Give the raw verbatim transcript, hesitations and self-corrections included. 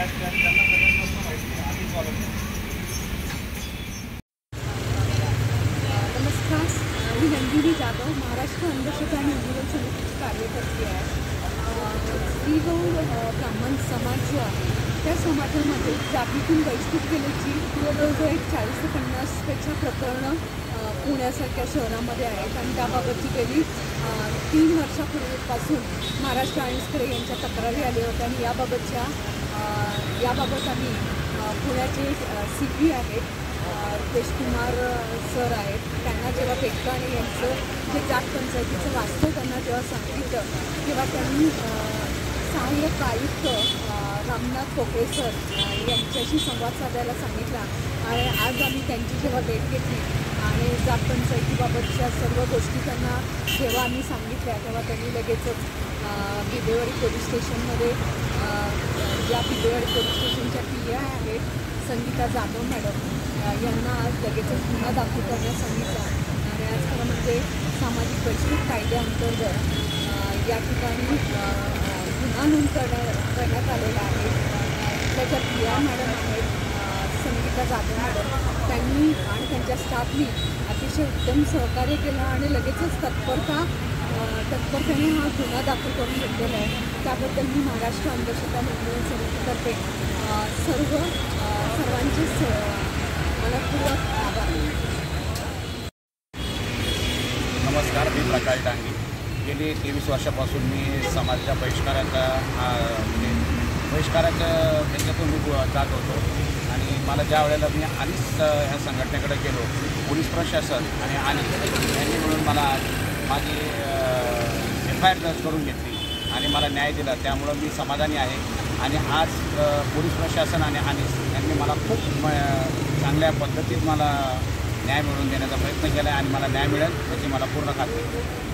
नमस्कार, मी नंदिनी जाधव, महाराष्ट्र अंधश्रद्धा आणि उन्मूलन समितीची कार्यकर्ती आहे. श्रीगौर ब्राह्मण समाज जो आहे त्या समाजामध्ये जातीतून वैष्णव केल्याची जवळजवळ एक चाळीस ते पन्नासपेक्षा प्रकरणं पुण्यासारख्या शहरामध्ये आहेत आणि त्याबाबतची गेली तीन वर्षापूर्वीपासून महाराष्ट्र अणिसकडे यांच्या तक्रारी आल्या होत्या आणि याबाबतच्या याबाबत आम्ही पुण्याचे सी पी आहेत देशकुमार सर आहेत त्यांना जेव्हा भेटलं आणि यांचं जे जात पंचायतीचं वास्तव त्यांना जेव्हा सांगितलं तेव्हा त्यांनी सहाय्यक आयुक्त रामनाथ कोकळे सर यांच्याशी संवाद साधायला सांगितला आणि आज आम्ही त्यांची जेव्हा भेट घेतली आणि जात पंचायतीबाबतच्या सर्व गोष्टी त्यांना जेव्हा आम्ही सांगितल्या तेव्हा त्यांनी लगेचच बिदेवाडी पोलीस स्टेशनमध्ये ज्या बिदेवाडी पोलीस स्टेशनच्या पी आय आहेत संगीता जाधव मॅडम यांना आज लगेचच गुन्हा दाखल करण्यास सांगितला आणि आज खरं म्हणजे सामाजिक वैश्विक कायद्याअंतर्गत या ठिकाणी गुन्हा नोंद करण्या करण्यात आलेला आहे. त्याच्या पी आय मॅडम आहेत संगीता जाधव मॅडम त्यांनी आणि त्यांच्या स्टाफनी अतिशय उत्तम सहकार्य केलं आणि लगेचच तत्परता तत्परतेने हा गुन्हा दाखल करून घेतलेला आहे. त्याबद्दल मी महाराष्ट्र अंधश्रद्धा उन्मूलन समितीतर्फे सर्व सर्वांचे मनपूर्वक आभार. नमस्कार, मी प्रकाश डांगे. गेली तेवीस वर्षापासून मी समाजाच्या बहिष्काराचा म्हणजे बहिष्काराच्या त्याच्यातून मी जात होतो आणि मला ज्या वेळेला मी आनिस ह्या संघटनेकडे गेलो, पोलीस प्रशासन आणि आनिस यांनी म्हणून मला माझी एफ आय आर दर्ज करून घेतली आणि मला न्याय दिला. त्यामुळं मी समाधानी आहे आणि आज पोलीस प्रशासन आणि आनिस यांनी मला खूप चांगल्या पद्धतीत मला न्याय मिळवून देण्याचा प्रयत्न केला आहे आणि मला न्याय मिळेल याची मला पूर्ण खात्री आहे.